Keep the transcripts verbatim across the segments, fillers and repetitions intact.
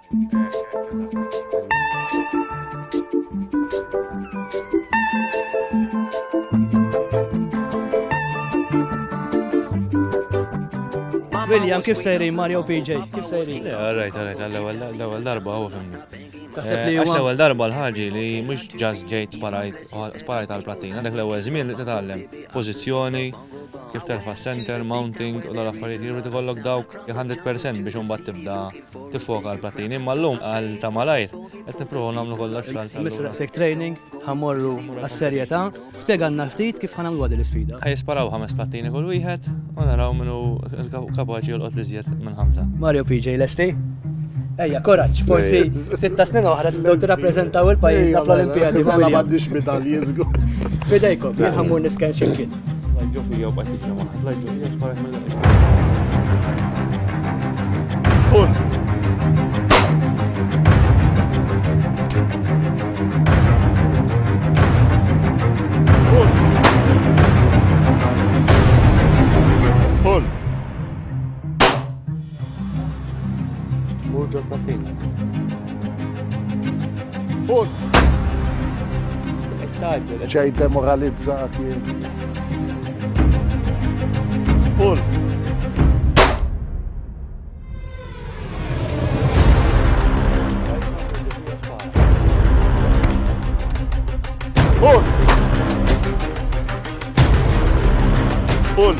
William, kif sejrin Mario P J? Kif sejrin? Alright, alright, l-ewwel darba huwa fimni. Taħseb li Għax huwa l-ewwel darba l-ħaġi li mhux ġast ġejt sparajt sparajt għall-plattina, dak l-ewwel żmien li titgħallem pożizzjoni, kif terfa' center, mounting u l-affarijiet jirid ikollok dawk hundred percent biex imbagħad tibda tiffoka għall-plattin. Imma llum għal ta' malajr qed nippruvaw nagħmlu kollox fl-alta. Misraqsek training, ħammorru għas-serjetà, spjegana ftit kif ħanamlu għad l-isfida. Ħajsparaw ħames plattini kull wieħed u naraw minnu kapaċi jolqot li żjed minn ħamsa. Mario P J, lesti? Ejja, koraġġ, forsi sitta snin oħra tibdew tirrappreżentaw il-pajjiżna fl-Olimpjadi. Ma m'għandix medalji żgur. Fidejkom, jien ħammur nisken x'imkien. Lajġu fija u bqgħet tiġri maħħad, lajġu fija sparajt mill-laqgħa. Pull. Pull. Burġu l-plattina. Pull. Taġġel. ġej demoralizzat jien. Pull. Pull. Pull.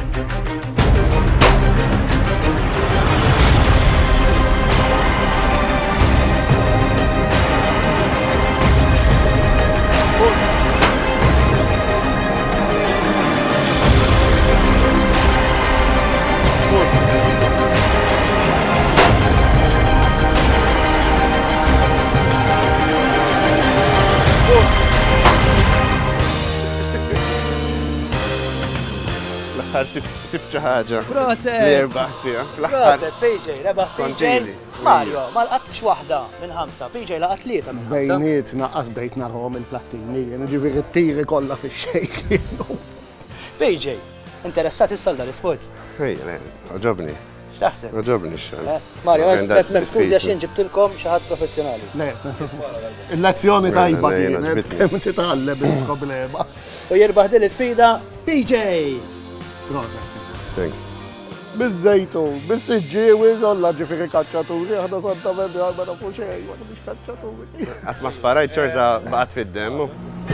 Sibt xi ħaġa. Proset! Li rbaħt fiha. Proset, P J, rebaħ P J. Konġili. Mario, ma laqatx waħda minn ħamsa, P J laqat tlieta minn ħamsa. Bejniet naqqas bejt narhom il-plattini, ġifieri t-tiri kollha fix-xejk. P J, interessat issa l-sports? Ejja, ħoġobni. X'taħseb? Ħoġobni x-xogħol. Mario, għax skużi għax jien ġibtilkom xi ħadd professjonali. Le, il-lezzjoni tajba kienet kemm titgħallem il-problema. U jirbaħ din l-isfida P J. Proset. Thanks. Bizzejtu, bis-siġġiewi kollha ġifieri kaċċaturi, aħna santament ma nafu xejn, ma mhux kaċċaturi. Qatt ma sparajt ċorta baqgħet fid-demm.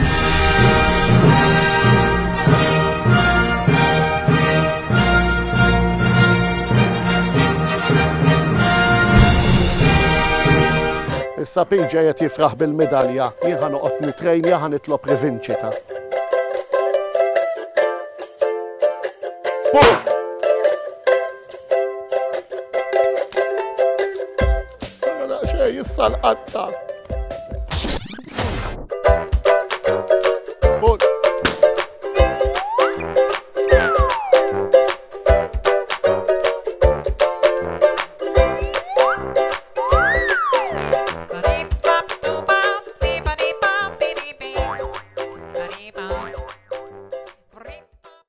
Issa P J qed jifraħ bil-medalja, jien ħanoqgħod nitrejnja ħanitlob rivinċita. Xej, issa l-qatta.